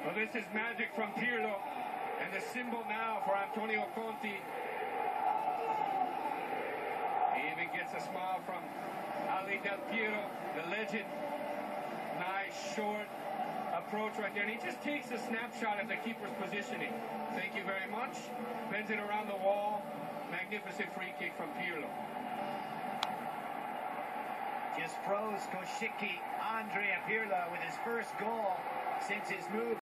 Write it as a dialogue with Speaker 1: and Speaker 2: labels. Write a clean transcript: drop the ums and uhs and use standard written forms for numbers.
Speaker 1: Well, this is magic from Pirlo, and the symbol now for Antonio Conte. He even gets a smile from Ali Del Piero, the legend. Nice, short approach right there. And he just takes a snapshot of the keeper's positioning. Thank you very much. Bends it around the wall. Magnificent free kick from Pirlo.
Speaker 2: Just froze Koshiki Andrea Pirlo with his first goal since his move